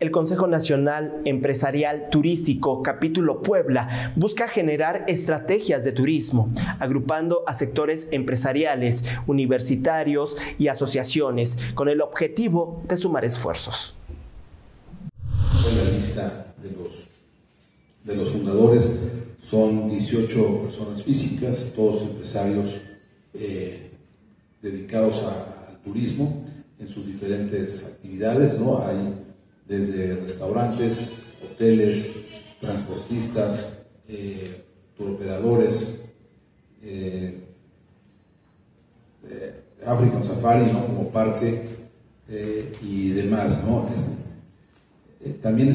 El Consejo Nacional Empresarial Turístico Capítulo Puebla busca generar estrategias de turismo, agrupando a sectores empresariales, universitarios y asociaciones, con el objetivo de sumar esfuerzos. La lista de los fundadores son 18 personas físicas, todos empresarios dedicados al turismo en sus diferentes actividades, ¿no? Hay desde restaurantes, hoteles, transportistas, turoperadores, African Safari, ¿no? Como parque y demás, ¿no? También